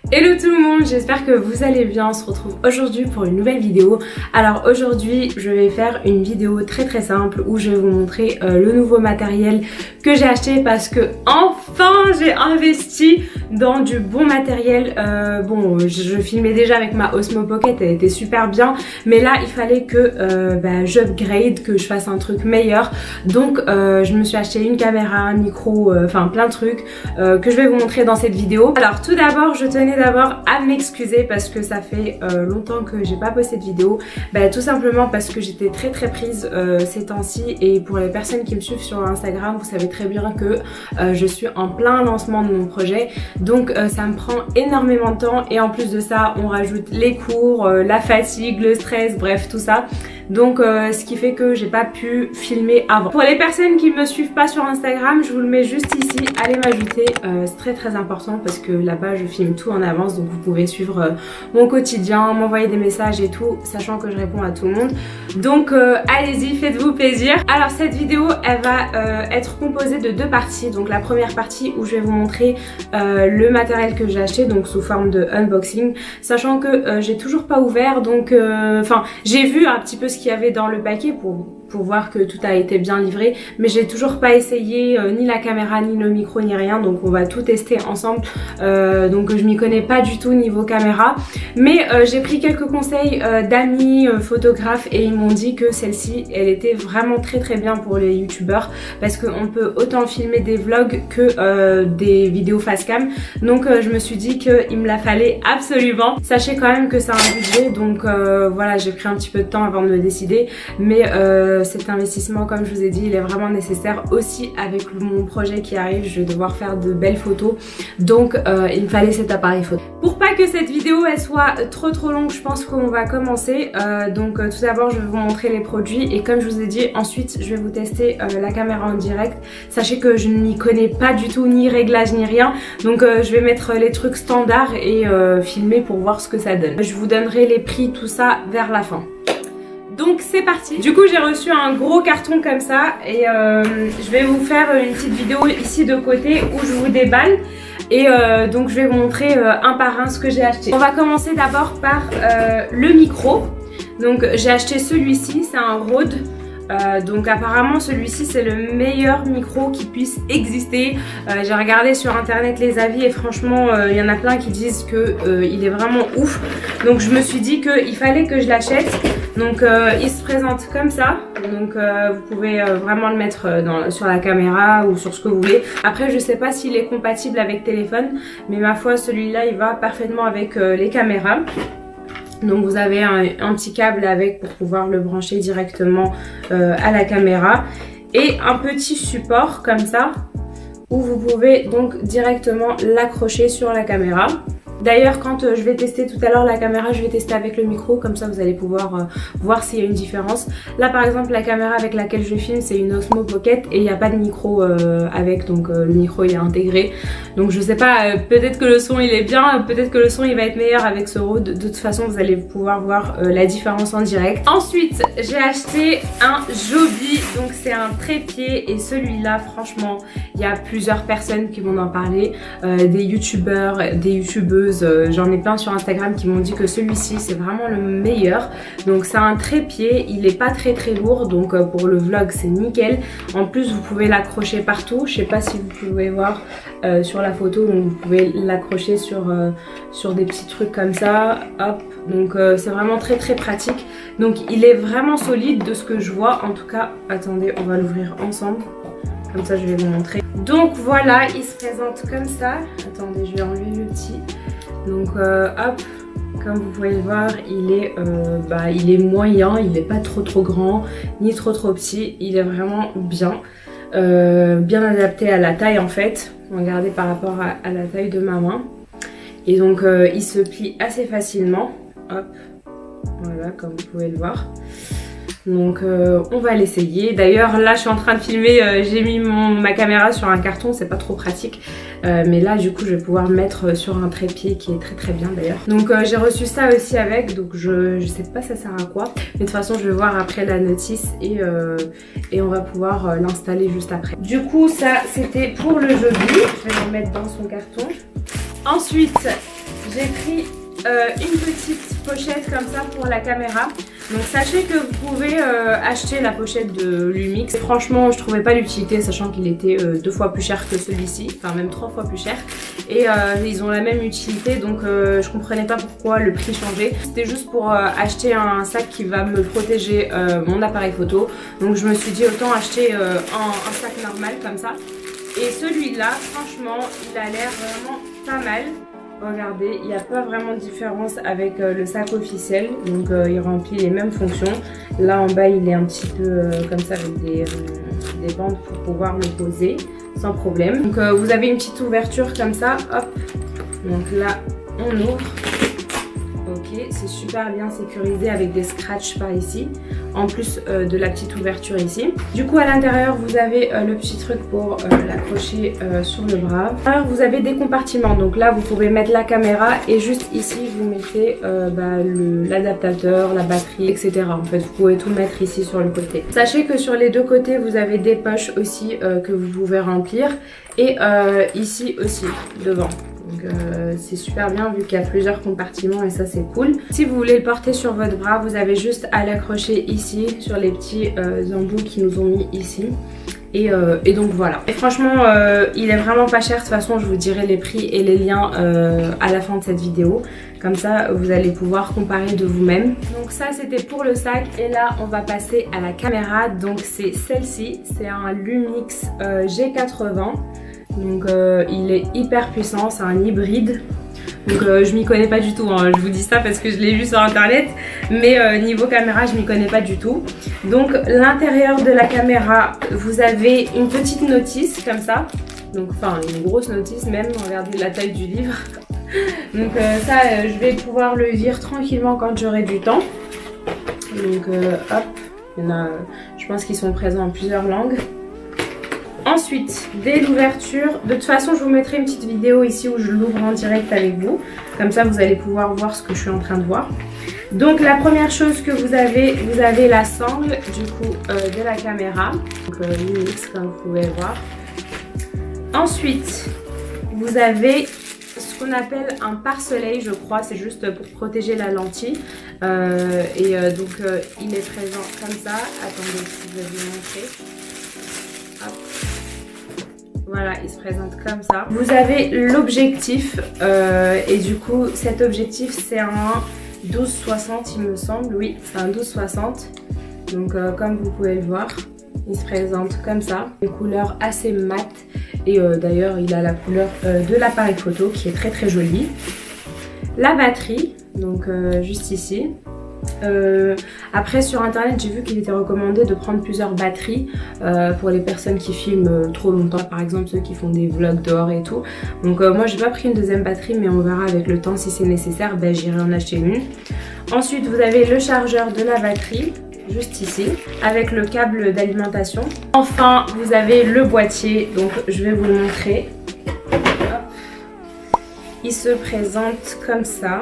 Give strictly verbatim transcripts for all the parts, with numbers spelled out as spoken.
Hello tout le monde, j'espère que vous allez bien. On se retrouve aujourd'hui pour une nouvelle vidéo. Alors aujourd'hui je vais faire une vidéo très très simple où je vais vous montrer euh, le nouveau matériel que j'ai acheté parce que enfin j'ai investi dans du bon matériel. euh, Bon, je, je filmais déjà avec ma Osmo Pocket, elle était super bien, mais là il fallait que euh, bah, j'upgrade, que je fasse un truc meilleur. Donc euh, je me suis acheté une caméra, un micro, euh, enfin plein de trucs euh, que je vais vous montrer dans cette vidéo. Alors tout d'abord je tenais d'abord à m'excuser parce que ça fait euh, longtemps que j'ai pas posté de vidéo. Bah, tout simplement parce que j'étais très très prise euh, ces temps-ci, et pour les personnes qui me suivent sur Instagram, vous savez très bien que euh, je suis en plein lancement de mon projet, donc euh, ça me prend énormément de temps, et en plus de ça on rajoute les cours, euh, la fatigue, le stress, bref tout ça. Donc euh, ce qui fait que j'ai pas pu filmer avant. Pour les personnes qui me suivent pas sur Instagram, je vous le mets juste ici, allez m'ajouter, euh, c'est très très important parce que là-bas je filme tout en avance, donc vous pouvez suivre euh, mon quotidien, m'envoyer des messages et tout, sachant que je réponds à tout le monde. Donc euh, allez-y, faites-vous plaisir. Alors cette vidéo elle va euh, être composée de deux parties. Donc la première partie où je vais vous montrer euh, le matériel que j'ai acheté, donc sous forme de unboxing, sachant que euh, j'ai toujours pas ouvert, donc enfin euh, j'ai vu un petit peu ce qu'il y avait dans le paquet pour, pour voir que tout a été bien livré, mais j'ai toujours pas essayé euh, ni la caméra ni le micro ni rien, donc on va tout tester ensemble. Euh, donc je m'y connais pas du tout niveau caméra, mais euh, j'ai pris quelques conseils euh, d'amis euh, photographes, et ils m'ont dit que celle-ci elle était vraiment très très bien pour les youtubeurs parce qu'on peut autant filmer des vlogs que euh, des vidéos face cam. Donc euh, je me suis dit qu'il me la fallait absolument. Sachez quand même que c'est un budget, donc euh, voilà, j'ai pris un petit peu de temps avant de me décider, mais euh, cet investissement, comme je vous ai dit, il est vraiment nécessaire. Aussi avec mon projet qui arrive, je vais devoir faire de belles photos, donc euh, il me fallait cet appareil photo. Pour pas que cette vidéo elle soit trop trop longue, je pense qu'on va commencer. euh, donc euh, tout d'abord je vais vous montrer les produits, et comme je vous ai dit, ensuite je vais vous tester euh, la caméra en direct. Sachez que je n'y connais pas du tout, ni réglage ni rien, donc euh, je vais mettre les trucs standards et euh, filmer pour voir ce que ça donne. Je vous donnerai les prix, tout ça vers la fin. Donc c'est parti. Du coup j'ai reçu un gros carton comme ça, et euh, je vais vous faire une petite vidéo ici de côté où je vous déballe, et euh, donc je vais vous montrer euh, un par un ce que j'ai acheté. On va commencer d'abord par euh, le micro. Donc j'ai acheté celui-ci, c'est un Rode. Euh, donc apparemment celui-ci c'est le meilleur micro qui puisse exister. euh, J'ai regardé sur internet les avis, et franchement il euh, y en a plein qui disent que euh, il est vraiment ouf. Donc je me suis dit qu'il fallait que je l'achète. Donc euh, il se présente comme ça. Donc euh, vous pouvez euh, vraiment le mettre dans, sur la caméra ou sur ce que vous voulez. Après je sais pas s'il est compatible avec téléphone, mais ma foi celui-là il va parfaitement avec euh, les caméras. Donc vous avez un, un petit câble avec pour pouvoir le brancher directement euh, à la caméra, et un petit support comme ça où vous pouvez donc directement l'accrocher sur la caméra. D'ailleurs quand euh, je vais tester tout à l'heure la caméra, je vais tester avec le micro, comme ça vous allez pouvoir euh, voir s'il y a une différence. Là par exemple la caméra avec laquelle je filme c'est une Osmo Pocket, et il n'y a pas de micro euh, avec, donc euh, le micro il est intégré. Donc je sais pas, euh, peut-être que le son il est bien, peut-être que le son il va être meilleur avec ce Rode. De toute façon vous allez pouvoir voir euh, la différence en direct. Ensuite j'ai acheté un Joby, donc c'est un trépied, et celui-là franchement il y a plusieurs personnes qui vont en parler, euh, des youtubeurs, des youtubeuses. J'en ai plein sur Instagram qui m'ont dit que celui-ci c'est vraiment le meilleur. Donc c'est un trépied, il est pas très très lourd, donc pour le vlog c'est nickel. En plus vous pouvez l'accrocher partout, je sais pas si vous pouvez voir euh, sur la photo, donc vous pouvez l'accrocher sur, euh, sur des petits trucs comme ça, hop. Donc euh, c'est vraiment très très pratique. Donc il est vraiment solide de ce que je vois, en tout cas. Attendez, on va l'ouvrir ensemble, comme ça je vais vous montrer. Donc voilà, il se présente comme ça. Attendez, je vais enlever le petit. Donc euh, hop, comme vous pouvez le voir, il est, euh, bah, il est moyen, il n'est pas trop trop grand, ni trop trop petit, il est vraiment bien, euh, bien adapté à la taille en fait. Regardez par rapport à, à la taille de ma main. Et donc euh, il se plie assez facilement, hop, voilà comme vous pouvez le voir. Donc euh, on va l'essayer. D'ailleurs là je suis en train de filmer, euh, j'ai mis mon, ma caméra sur un carton, c'est pas trop pratique. Euh, mais là du coup je vais pouvoir le mettre sur un trépied qui est très très bien d'ailleurs. Donc euh, j'ai reçu ça aussi avec, donc je, je sais pas ça sert à quoi. Mais de toute façon je vais voir après la notice, et, euh, et on va pouvoir euh, l'installer juste après. Du coup ça c'était pour le Joby, je vais le mettre dans son carton. Ensuite j'ai pris euh, une petite pochette comme ça pour la caméra. Donc sachez que vous pouvez euh, acheter la pochette de Lumix. Franchement, je trouvais pas l'utilité, sachant qu'il était euh, deux fois plus cher que celui-ci, enfin même trois fois plus cher. Et euh, ils ont la même utilité, donc euh, je comprenais pas pourquoi le prix changeait. C'était juste pour euh, acheter un sac qui va me protéger euh, mon appareil photo. Donc je me suis dit autant acheter euh, un, un sac normal comme ça. Et celui-là, franchement, il a l'air vraiment pas mal. Regardez, il n'y a pas vraiment de différence avec euh, le sac officiel, donc euh, il remplit les mêmes fonctions. Là en bas il est un petit peu euh, comme ça avec des, euh, des bandes pour pouvoir le poser sans problème. Donc euh, vous avez une petite ouverture comme ça, hop, donc là on ouvre. Ok, c'est super bien sécurisé avec des scratchs par ici, en plus euh, de la petite ouverture ici. Du coup à l'intérieur vous avez euh, le petit truc pour euh, l'accrocher euh, sur le bras. Alors, vous avez des compartiments, donc là vous pouvez mettre la caméra et juste ici vous mettez euh, bah, l'adaptateur, la batterie, et cetera. En fait vous pouvez tout mettre ici sur le côté. Sachez que sur les deux côtés vous avez des poches aussi euh, que vous pouvez remplir et euh, ici aussi devant. Donc euh, c'est super bien vu qu'il y a plusieurs compartiments et ça c'est cool. Si vous voulez le porter sur votre bras, vous avez juste à l'accrocher ici sur les petits euh, embouts qu'ils nous ont mis ici. Et, euh, et donc voilà. Et franchement euh, il est vraiment pas cher. De toute façon je vous dirai les prix et les liens euh, à la fin de cette vidéo. Comme ça vous allez pouvoir comparer de vous-même. Donc ça c'était pour le sac. Et là on va passer à la caméra. Donc c'est celle-ci. C'est un Lumix euh, G quatre-vingts. Donc euh, il est hyper puissant, c'est un hybride. Donc euh, je m'y connais pas du tout, hein. Je vous dis ça parce que je l'ai vu sur internet. Mais euh, niveau caméra je m'y connais pas du tout. Donc l'intérieur de la caméra, vous avez une petite notice comme ça. Donc enfin une grosse notice même, regardez la taille du livre. Donc euh, ça euh, je vais pouvoir le lire tranquillement quand j'aurai du temps. Donc euh, hop, il y en a, euh, je pense qu'ils sont présents en plusieurs langues. Ensuite, dès l'ouverture, de toute façon je vous mettrai une petite vidéo ici où je l'ouvre en direct avec vous. Comme ça vous allez pouvoir voir ce que je suis en train de voir. Donc la première chose que vous avez, vous avez la sangle du coup euh, de la caméra. Donc euh, Lumix comme vous pouvez voir. Ensuite, vous avez ce qu'on appelle un pare-soleil je crois. C'est juste pour protéger la lentille. Euh, et euh, donc euh, il est présent comme ça. Attendez, je vais vous montrer. Hop. Voilà, il se présente comme ça. Vous avez l'objectif euh, et du coup cet objectif c'est un douze soixante il me semble. Oui, c'est un douze soixante. Donc euh, comme vous pouvez le voir, il se présente comme ça. Une couleur assez mat et euh, d'ailleurs il a la couleur euh, de l'appareil photo qui est très très jolie. La batterie, donc euh, juste ici. Euh, après sur internet j'ai vu qu'il était recommandé de prendre plusieurs batteries euh, pour les personnes qui filment trop longtemps, par exemple ceux qui font des vlogs dehors et tout. Donc euh, moi j'ai pas pris une deuxième batterie mais on verra avec le temps si c'est nécessaire, ben, j'irai en acheter une. Ensuite vous avez le chargeur de la batterie juste ici avec le câble d'alimentation. Enfin vous avez le boîtier, donc je vais vous le montrer. Hop. Il se présente comme ça.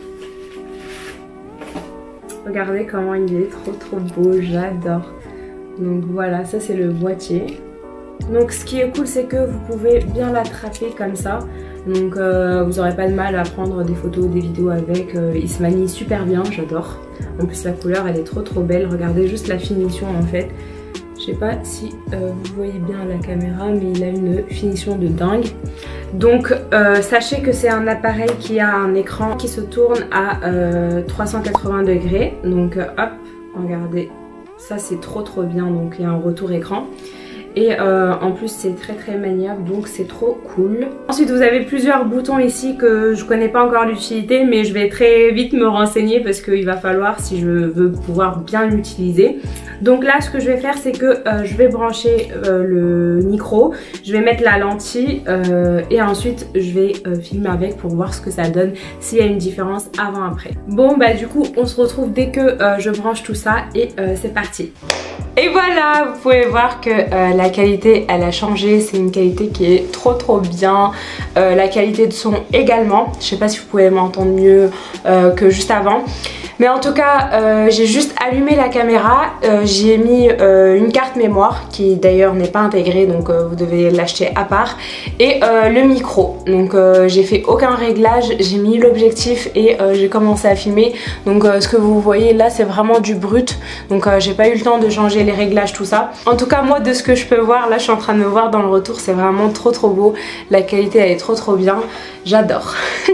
Regardez comment il est trop trop beau, j'adore. Donc voilà, ça c'est le boîtier. Donc ce qui est cool c'est que vous pouvez bien l'attraper comme ça. Donc euh, vous n'aurez pas de mal à prendre des photos, des vidéos avec. Euh, il se manie super bien, j'adore. En plus la couleur elle est trop trop belle. Regardez juste la finition en fait. Je sais pas si euh, vous voyez bien à la caméra mais il a une finition de dingue. Donc euh, sachez que c'est un appareil qui a un écran qui se tourne à euh, trois cent quatre-vingts degrés. Donc euh, hop, regardez, ça c'est trop trop bien. Donc il y a un retour écran. Et euh, en plus c'est très très maniable, donc c'est trop cool. Ensuite vous avez plusieurs boutons ici que je connais pas encore l'utilité, mais je vais très vite me renseigner parce qu'il va falloir si je veux pouvoir bien l'utiliser. Donc là ce que je vais faire c'est que euh, je vais brancher euh, le micro, je vais mettre la lentille euh, et ensuite je vais euh, filmer avec pour voir ce que ça donne, s'il y a une différence avant après. Bon bah du coup on se retrouve dès que euh, je branche tout ça et euh, c'est parti. Et voilà, vous pouvez voir que euh, la qualité elle a changé, c'est une qualité qui est trop trop bien. Euh, la qualité de son également, je sais pas si vous pouvez m'entendre mieux euh, que juste avant. Mais en tout cas euh, j'ai juste allumé la caméra, euh, j'y ai mis euh, une carte mémoire qui d'ailleurs n'est pas intégrée, donc euh, vous devez l'acheter à part, et euh, le micro. Donc euh, j'ai fait aucun réglage, j'ai mis l'objectif et euh, j'ai commencé à filmer. Donc euh, ce que vous voyez là c'est vraiment du brut, donc euh, j'ai pas eu le temps de changer les réglages, tout ça. En tout cas moi de ce que je peux voir, là je suis en train de me voir dans le retour, c'est vraiment trop trop beau, la qualité elle est trop trop bien, j'adore.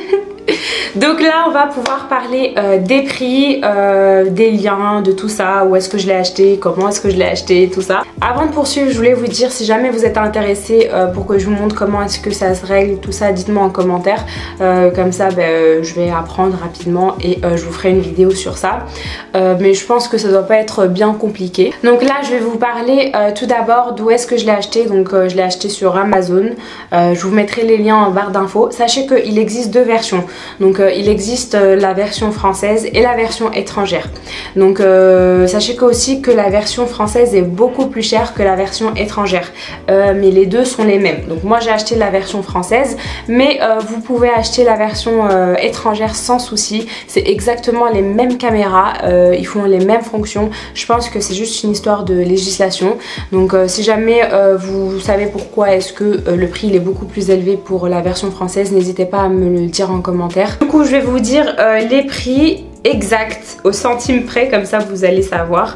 Donc là on va pouvoir parler euh, des prix, euh, des liens, de tout ça, où est-ce que je l'ai acheté, comment est-ce que je l'ai acheté, tout ça. Avant de poursuivre, je voulais vous dire, si jamais vous êtes intéressé euh, pour que je vous montre comment est-ce que ça se règle, tout ça, dites-moi en commentaire. Euh, comme ça ben, euh, je vais apprendre rapidement et euh, je vous ferai une vidéo sur ça. Euh, mais je pense que ça doit pas être bien compliqué. Donc là je vais vous parler euh, tout d'abord d'où est-ce que je l'ai acheté. Donc euh, je l'ai acheté sur Amazon. Euh, je vous mettrai les liens en barre d'infos. Sachez qu'il existe deux versions. Donc euh, il existe euh, la version française et la version étrangère. Donc euh, sachez que aussi que la version française est beaucoup plus chère que la version étrangère. Euh, mais les deux sont les mêmes. Donc moi j'ai acheté la version française, mais euh, vous pouvez acheter la version euh, étrangère sans souci. C'est exactement les mêmes caméras, euh, ils font les mêmes fonctions. Je pense que c'est juste une histoire de législation. Donc euh, si jamais euh, vous savez pourquoi est-ce que euh, le prix il est beaucoup plus élevé pour la version française, n'hésitez pas à me le dire en commentaire. Du coup je vais vous dire euh, les prix exact au centime près, comme ça vous allez savoir.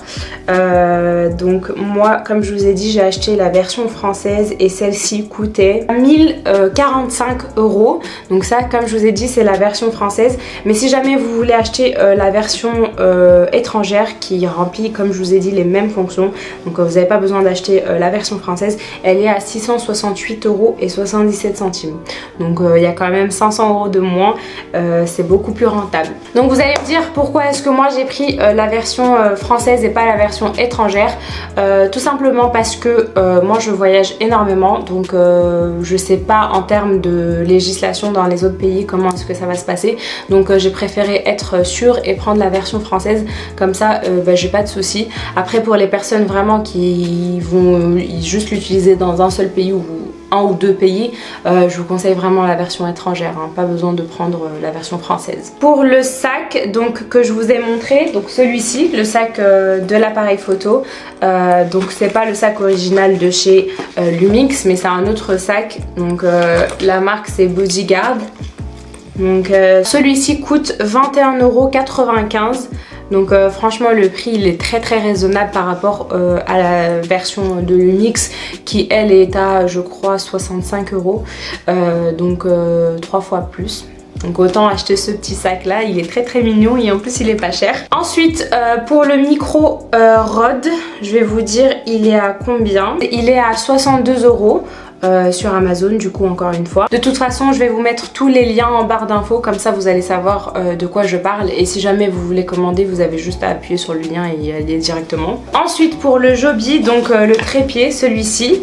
Euh, donc moi comme je vous ai dit j'ai acheté la version française et celle-ci coûtait mille quarante-cinq euros. Donc ça comme je vous ai dit c'est la version française, mais si jamais vous voulez acheter euh, la version euh, étrangère qui remplit comme je vous ai dit les mêmes fonctions, donc euh, vous n'avez pas besoin d'acheter euh, la version française, elle est à six cent soixante-huit euros et soixante-dix-sept centimes. Donc il euh, y a quand même cinq cents euros de moins, euh, c'est beaucoup plus rentable. Donc vous allez me dire pourquoi est-ce que moi j'ai pris euh, la version euh, française et pas la version étrangère. Euh, tout simplement parce que euh, moi je voyage énormément, donc euh, je sais pas en termes de législation dans les autres pays comment est-ce que ça va se passer. Donc euh, j'ai préféré être sûre et prendre la version française, comme ça euh, bah, j'ai pas de soucis. Après pour les personnes vraiment qui vont juste l'utiliser dans un seul pays ou un ou deux pays, euh, je vous conseille vraiment la version étrangère, hein, pas besoin de prendre euh, la version française. Pour le sac donc que je vous ai montré, donc celui-ci, le sac euh, de l'appareil photo, euh, donc c'est pas le sac original de chez euh, Lumix, mais c'est un autre sac, donc euh, la marque c'est Bodyguard. Donc euh, celui-ci coûte vingt et un euros quatre-vingt-quinze. Donc euh, franchement le prix il est très très raisonnable par rapport euh, à la version de Lumix qui elle est à je crois soixante-cinq euros, euh, donc euh, trois fois plus. Donc autant acheter ce petit sac là, il est très très mignon et en plus il est pas cher. Ensuite euh, pour le micro euh, Rode, je vais vous dire il est à combien. Il est à soixante-deux euros. Euh, sur Amazon du coup encore une fois. De toute façon je vais vous mettre tous les liens en barre d'infos, comme ça vous allez savoir euh, de quoi je parle, et si jamais vous voulez commander vous avez juste à appuyer sur le lien et y aller directement. Ensuite pour le Joby, donc euh, le trépied, celui-ci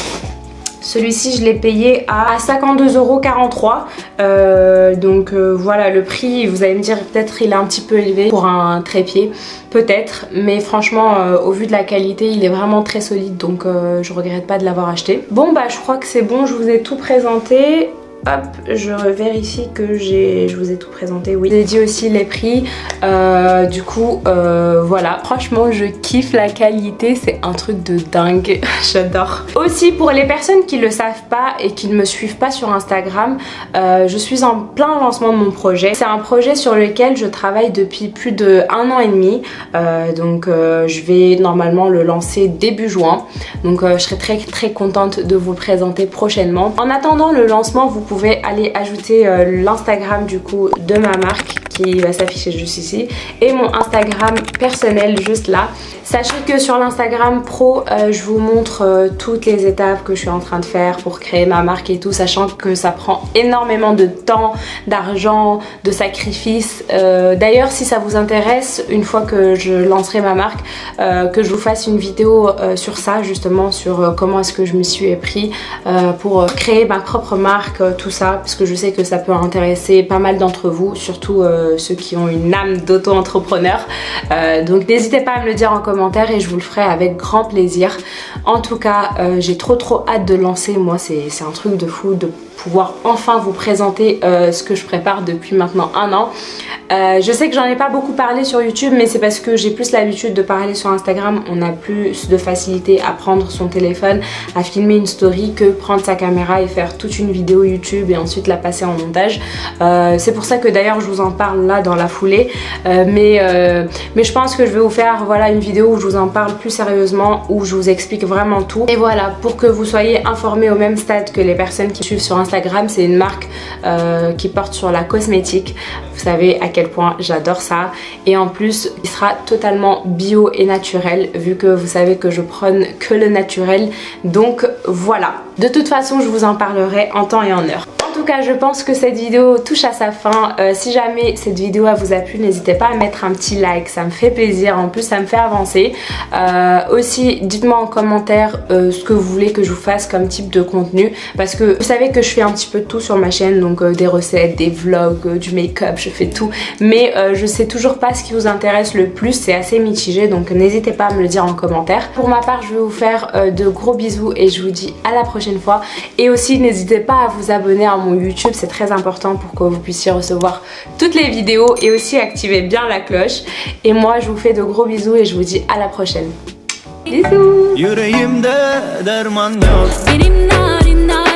Celui-ci je l'ai payé à cinquante-deux euros quarante-trois. Euh, donc euh, voilà le prix, vous allez me dire peut-être il est un petit peu élevé pour un trépied, peut-être, mais franchement euh, au vu de la qualité il est vraiment très solide, donc euh, je regrette pas de l'avoir acheté. Bon bah je crois que c'est bon, je vous ai tout présenté. Hop, je vérifie que j'ai, je vous ai tout présenté, oui. J'ai dit aussi les prix, euh, du coup, euh, voilà. Franchement, je kiffe la qualité, c'est un truc de dingue, j'adore. Aussi, pour les personnes qui le savent pas et qui ne me suivent pas sur Instagram, euh, je suis en plein lancement de mon projet. C'est un projet sur lequel je travaille depuis plus de un an et demi, euh, donc euh, je vais normalement le lancer début juin. Donc euh, je serai très très contente de vous le présenter prochainement. En attendant le lancement, vous Vous pouvez aller ajouter euh, l'Instagram du coup de ma marque qui va s'afficher juste ici et mon Instagram personnel juste là. Sachez que sur l'Instagram pro, euh, je vous montre euh, toutes les étapes que je suis en train de faire pour créer ma marque et tout, sachant que ça prend énormément de temps, d'argent, de sacrifices. Euh, D'ailleurs, si ça vous intéresse, une fois que je lancerai ma marque, euh, que je vous fasse une vidéo euh, sur ça, justement, sur euh, comment est-ce que je me suis pris euh, pour créer ma propre marque, euh, tout ça, parce que je sais que ça peut intéresser pas mal d'entre vous, surtout euh, ceux qui ont une âme d'auto-entrepreneur. Euh, donc n'hésitez pas à me le dire en commentaire et je vous le ferai avec grand plaisir. En tout cas, euh, j'ai trop trop hâte de lancer. Moi, c'est un truc de fou de pouvoir enfin vous présenter euh, ce que je prépare depuis maintenant un an. Euh, je sais que j'en ai pas beaucoup parlé sur YouTube, mais c'est parce que j'ai plus l'habitude de parler sur Instagram. On a plus de facilité à prendre son téléphone, à filmer une story que prendre sa caméra et faire toute une vidéo YouTube et ensuite la passer en montage. Euh, c'est pour ça que d'ailleurs je vous en parle là dans la foulée. Euh, mais, euh, mais je pense que je vais vous faire voilà, une vidéo où je vous en parle plus sérieusement, où je vous explique vraiment tout. Et voilà, pour que vous soyez informés au même stade que les personnes qui suivent sur Instagram, c'est une marque euh, qui porte sur la cosmétique. Vous savez à quel point j'adore ça. Et en plus, il sera totalement bio et naturel, vu que vous savez que je prône que le naturel. Donc voilà. De toute façon, je vous en parlerai en temps et en heure. En tout cas, je pense que cette vidéo touche à sa fin. Euh, si jamais cette vidéo vous a plu, n'hésitez pas à mettre un petit like, ça me fait plaisir. En plus, ça me fait avancer. Euh, aussi, dites-moi en commentaire euh, ce que vous voulez que je vous fasse comme type de contenu. Parce que vous savez que je fais un petit peu de tout sur ma chaîne. Donc euh, des recettes, des vlogs, euh, du make-up, je fais tout. Mais euh, je sais toujours pas ce qui vous intéresse le plus. C'est assez mitigé. Donc n'hésitez pas à me le dire en commentaire. Pour ma part, je vais vous faire euh, de gros bisous. Et je vous dis à la prochaine fois. Et aussi, n'hésitez pas à vous abonner à mon YouTube, c'est très important pour que vous puissiez recevoir toutes les vidéos et aussi activer bien la cloche. Et moi je vous fais de gros bisous et je vous dis à la prochaine. Bisous.